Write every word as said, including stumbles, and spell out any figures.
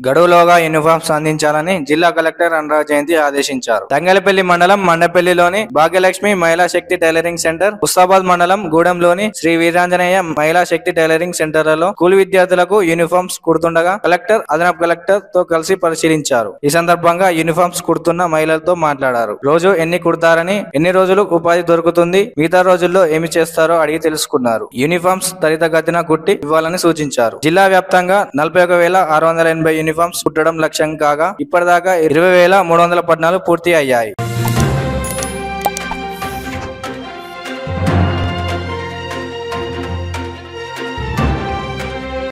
గడువులోగా యూనిఫామ్స్ అందించాలని జిల్లా కలెక్టర్ అనురాగ్ జయంతి ఆదేశించారు. తంగలపల్లి మండలం మండపల్లిలోని భాగ్యలక్ష్మి మహిళా శక్తి టైలరింగ్ సెంటర్, ముస్తాబాద్ మండలం గూడెంలోని శ్రీ వీరాంజనేయ మహిళా శక్తి టైలరింగ్ సెంటర్లలో స్కూల్ విద్యార్థులకు యూనిఫామ్స్ కుడుతుండగా కలెక్టర్, అదనపు కలెక్టర్ తో కలిసి పరిశీలించారు. ఈ సందర్భంగా యూనిఫామ్స్ కుడుతున్న మహిళలతో మాట్లాడారు. రోజు ఎన్ని కుడతారని, ఎన్ని రోజులు ఉపాధి దొరుకుతుంది, మిగతా రోజుల్లో ఏమి చేస్తారో అడిగి తెలుసుకున్నారు. యూనిఫామ్స్ త్వరితగతిన కుట్టి ఇవ్వాలని సూచించారు. జిల్లా వ్యాప్తంగా నలభై ఒక వేల ఆరు వందల ఎనభై యూనిఫామ్స్ కుట్టడం లక్ష్యం కాగా ఇప్పటిదాకా ఇరవై వేల మూడు వందల పద్నాలుగు పూర్తి అయ్యాయి.